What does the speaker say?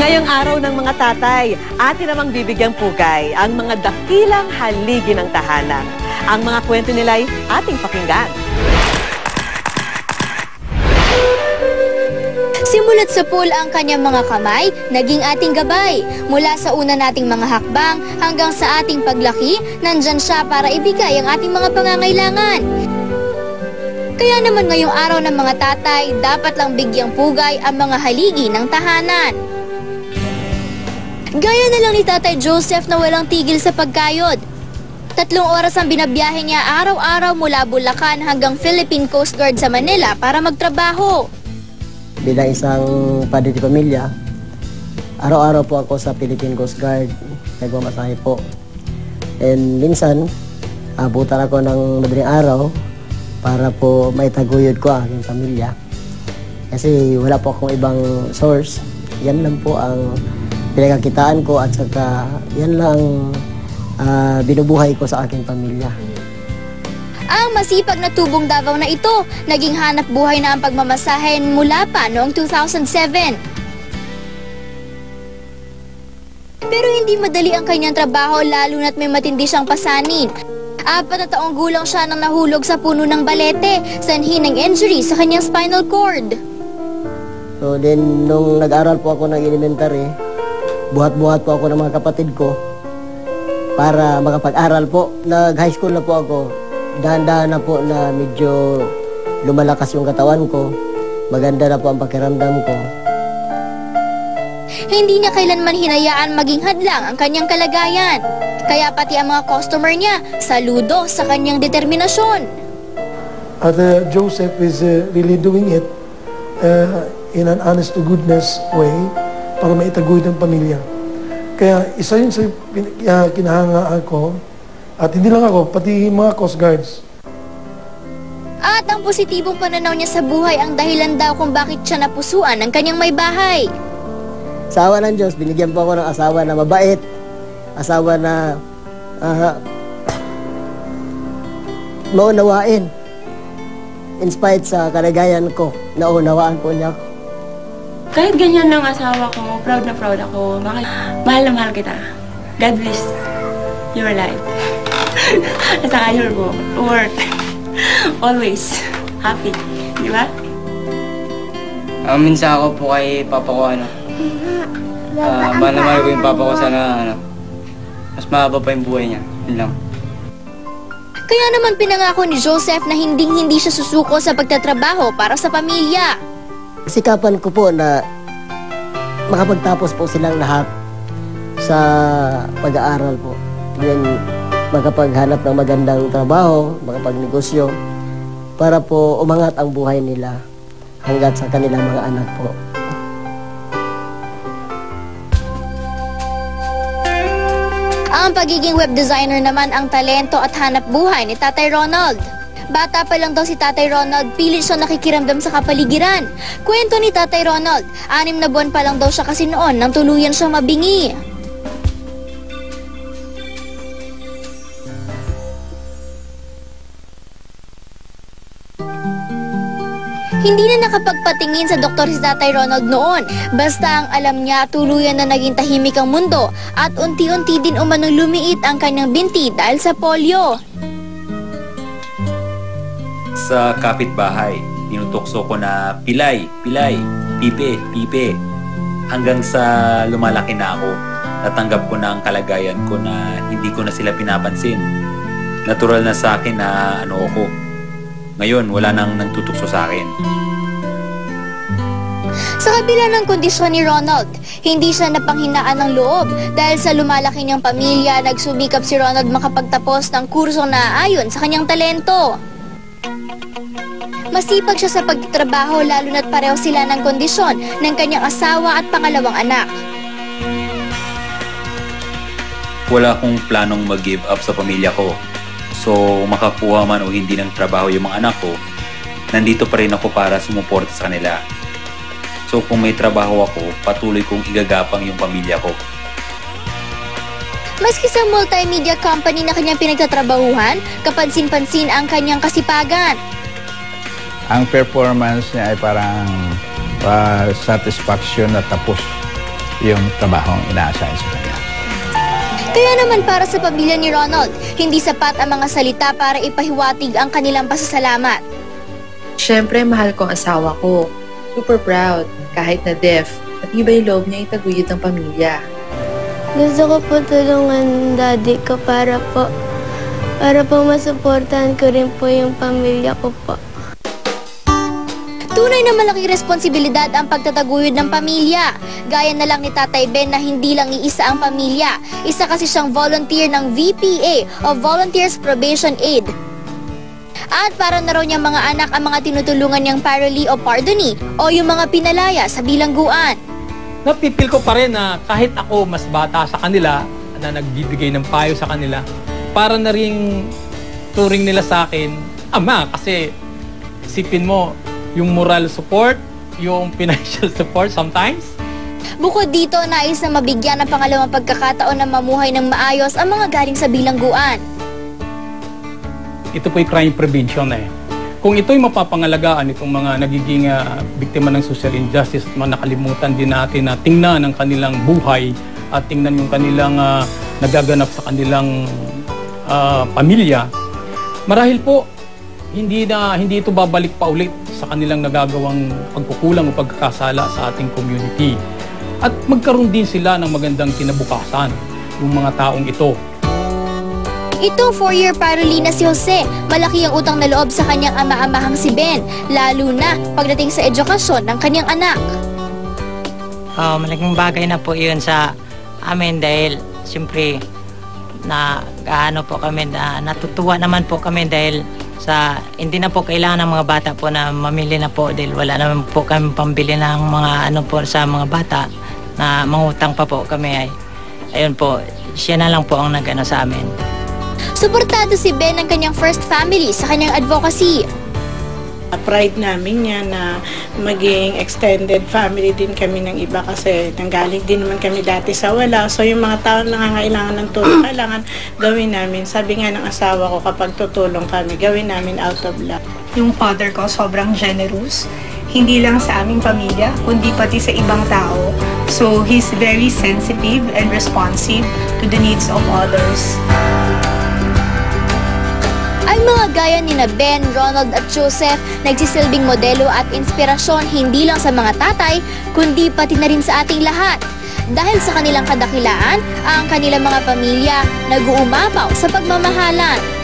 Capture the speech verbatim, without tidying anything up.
Ngayong araw ng mga tatay, atin namang bibigyang pugay ang mga dakilang haligi ng tahanan. Ang mga kwento nila'y ating pakinggan. Simulat sa pool ang kanyang mga kamay, naging ating gabay. Mula sa una nating mga hakbang hanggang sa ating paglaki, nandyan siya para ibigay ang ating mga pangangailangan. Kaya naman ngayong araw ng mga tatay, dapat lang bigyang pugay ang mga haligi ng tahanan. Gaya na lang ni Tatay Joseph na walang tigil sa pagkayod. Tatlong oras ang binabiyahe niya araw-araw mula Bulacan hanggang Philippine Coast Guard sa Manila para magtrabaho. Bilang isang padre de pamilya, araw-araw po ako sa Philippine Coast Guard, nagmamasahe po. And minsan, abutan ako ng madaling araw para po maitaguyod ko ang aking pamilya. Kasi wala po akong ibang source. Yan lang po ang pinagkakitaan ko at saka yan lang uh, binubuhay ko sa aking pamilya. Ang masipag na tubong Davao na ito, naging hanap buhay na ang pagmamasahen mula pa noong two thousand seven. Pero hindi madali ang kanyang trabaho lalo na't may matindi siyang pasanin. Apat na taong gulang siya nang nahulog sa puno ng balete, sanhi ng injury sa kanyang spinal cord. So then, nung nag-aral po ako ng elementary, buhat-buhat po ako ng mga kapatid ko para makapag-aral po. Nag-high school na po ako. Dahan-dahan na po na medyo lumalakas yung katawan ko. Maganda na po ang pakiramdam ko. Hindi niya kailanman hinayaan maging hadlang ang kanyang kalagayan. Kaya pati ang mga customer niya saludo sa kanyang determinasyon. At uh, Joseph is uh, really doing it uh, in an honest to goodness way para maitaguyod ang pamilya. Kaya isa yun sa uh, kinahangaan ko, at hindi lang ako, pati mga Coast Guards. At ang positibong pananaw niya sa buhay ang dahilan daw kung bakit siya napusuan ng kanyang may bahay. Sa awa ng Diyos, binigyan po ako ng asawa na mabait, asawa na uh, maunawain. In spite sa kalagayan ko, naunawaan po niya ako. Kahit ganyan ng asawa ko, proud na proud ako. Mahal na mahal kita. God bless your life. At saka your work. Always happy. Di ba? Uh, minsan ako po kay papa ko, ano, uh, manamay ko yung papa ko sana, ano, mas mahaba pa yung buhay niya. Yun lang. Kaya naman pinangako ni Joseph na hinding-hindi siya susuko sa pagtatrabaho para sa pamilya. Sikapan ko po na makapagtapos po silang lahat sa pag-aaral po. Then, makapaghanap ng magandang trabaho, makapagnegosyo, para po umangat ang buhay nila hanggat sa kanilang mga anak po. Ang pagiging web designer naman ang talento at hanap buhay ni Tatay Ronald. Bata pa lang daw si Tatay Ronald, pilit siya nakikiramdam sa kapaligiran. Kwento ni Tatay Ronald, anim na buwan pa lang daw siya kasi noon nang tuluyan siyang mabingi. Hindi na nakapagpatingin sa doktor si Tatay Ronald noon. Basta ang alam niya, tuluyan na naging tahimik ang mundo at unti-unti din umanong lumiit ang kanyang binti dahil sa polio. Sa kapitbahay, tinutokso ko na pilay, pilay, pipe, pipe. Hanggang sa lumalaki na ako, natanggap ko na ang kalagayan ko na hindi ko na sila pinapansin. Natural na sa akin na ano ako. Ngayon, wala nang nagtutukso sa akin. Sa kabila ng kondisyon ni Ronald, hindi siya napanghinaan ng loob dahil sa lumalaki niyang pamilya, nagsumikap si Ronald makapagtapos ng kursong naaayon sa kanyang talento. Masipag siya sa pagtatrabaho lalo na't pareho sila ng kondisyon ng kanyang asawa at pangalawang anak. Wala akong planong mag-give up sa pamilya ko. So, makakuha man o hindi ng trabaho yung mga anak ko, nandito pa rin ako para sumuporta sa kanila. So, kung may trabaho ako, patuloy kong igagapang yung pamilya ko. Maski sa multimedia company na kanyang pinagtatrabahuhan, kapansin-pansin ang kanyang kasipagan. Ang performance niya ay parang uh, satisfaction na tapos yung trabahong inaasahan sa kanya. Kaya naman para sa pamilya ni Ronald, hindi sapat ang mga salita para ipahiwatig ang kanilang pasasalamat. Siyempre, mahal ko ang asawa ko. Super proud, kahit na deaf. At iba yung loob niya itaguyod ng pamilya. Gusto ko po tulungan daddy ko para po, para po masuportahan ko rin po yung pamilya ko po. Tunay na malaking responsibilidad ang pagtataguyod ng pamilya. Gaya na lang ni Tatay Ben na hindi lang iisa ang pamilya. Isa kasi siyang volunteer ng V P A o Volunteers Probation Aid. At para na raw niyang mga anak ang mga tinutulungan niyang paroli o pardonee o yung mga pinalaya sa bilangguan. Napipil ko pa rin na kahit ako mas bata sa kanila, na nagbibigay ng payo sa kanila, para na rin turing nila sa akin, ama, kasi isipin mo, yung moral support, yung financial support sometimes. Bukod dito, nais na mabigyan ng pangalawang pagkakataon na mamuhay ng maayos ang mga galing sa bilangguan. Ito po'y crime prevention eh. Kung ito'y mapapangalagaan itong mga nagiging uh, biktima ng social injustice at mga nakalimutan din natin na tingnan ang kanilang buhay at tingnan yung kanilang uh, nagaganap sa kanilang uh, pamilya, marahil po hindi na hindi ito babalik pa ulit sa kanilang nagagawang pagkukulang o pagkakasala sa ating community. At magkaroon din sila ng magandang kinabukasan yung mga taong ito. Itong four-year paroli na si Jose, malaki ang utang na loob sa kanyang ama-amahang si Ben, lalo na pagdating sa edukasyon ng kanyang anak. Uh, malaking bagay na po yun sa amin dahil siyempre na gaano po kami, na, natutuwa naman po kami dahil sa hindi na po kailangan ng mga bata po na mamili na po dahil wala naman po kami pambili ng mga ano po sa mga bata na mangutang pa po kami. Ay, ayun po, siya na lang po ang nag-ano sa amin. Suportado si Ben ng kanyang first family sa kanyang advocacy. Pride namin yan na maging extended family din kami ng iba kasi nanggaling din naman kami dati sa wala. So yung mga tao nangangailangan ng tulong, kailangan gawin namin. Sabi nga ng asawa ko, kapag tutulong kami, gawin namin out of love. Yung father ko sobrang generous, hindi lang sa aming pamilya, kundi pati sa ibang tao. So he's very sensitive and responsive to the needs of others. Ang mga gaya ni na Ben, Ronald at Joseph nagsisilbing modelo at inspirasyon hindi lang sa mga tatay, kundi pati na rin sa ating lahat. Dahil sa kanilang kadakilaan, ang kanilang mga pamilya nag-uumapaw sa pagmamahalan.